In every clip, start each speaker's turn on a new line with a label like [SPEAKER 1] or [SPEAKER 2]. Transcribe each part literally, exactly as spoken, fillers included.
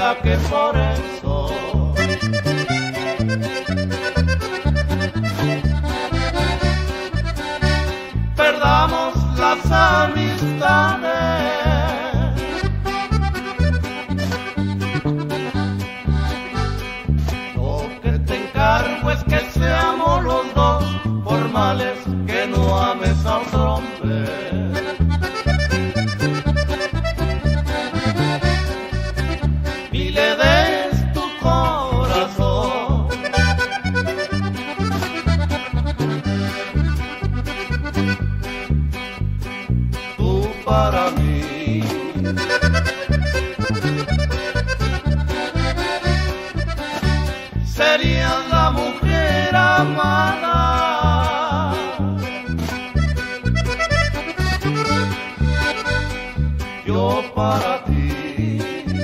[SPEAKER 1] será que por eso perdamos las amistades? Lo que te encargo es que seamos los dos formales, que no ames a otro hombre. Y le des tu corazón. Tú para mí serías la mujer amada. Yo para ti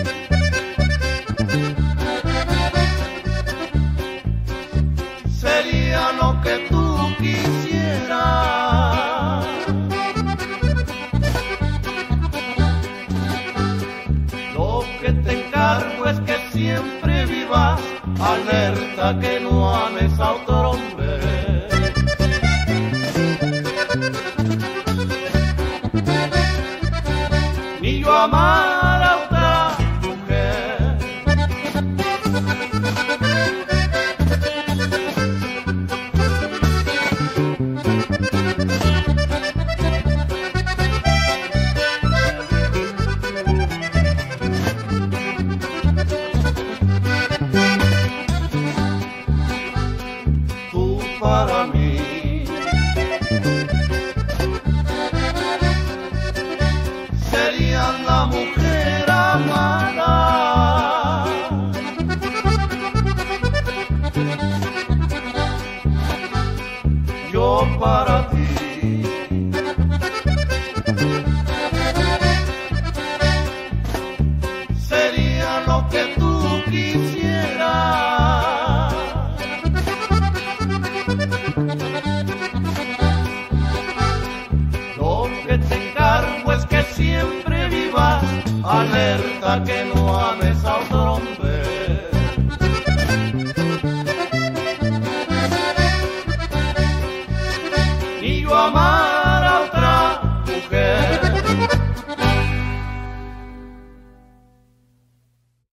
[SPEAKER 1] sería lo que tú quisieras. Lo que te encargo es que siempre vivas alerta, que no ames a otro hombre. Ni yo amar a otra mujer. Tú para mí serías la mujer amada. Yo para ti sería lo que tú quisieras. Lo que te encargo es que siempre vivas alerta, que no ames a otro hombre. Ni yo amar